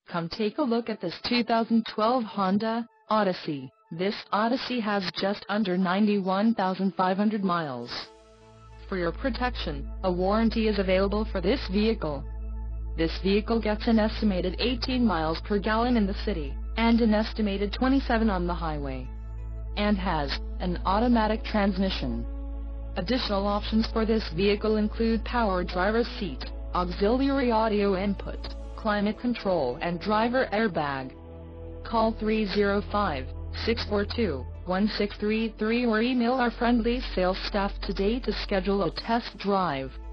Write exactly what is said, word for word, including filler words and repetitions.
Come take a look at this two thousand twelve Honda Odyssey. This Odyssey has just under ninety-one thousand five hundred miles. For your protection, a warranty is available for this vehicle. This vehicle gets an estimated eighteen miles per gallon in the city, and an estimated twenty-seven on the highway, and has an automatic transmission. Additional options for this vehicle include power driver's seat, auxiliary audio input, climate control and driver airbag. Call three zero five, six four two, one six three three or email our friendly sales staff today to schedule a test drive.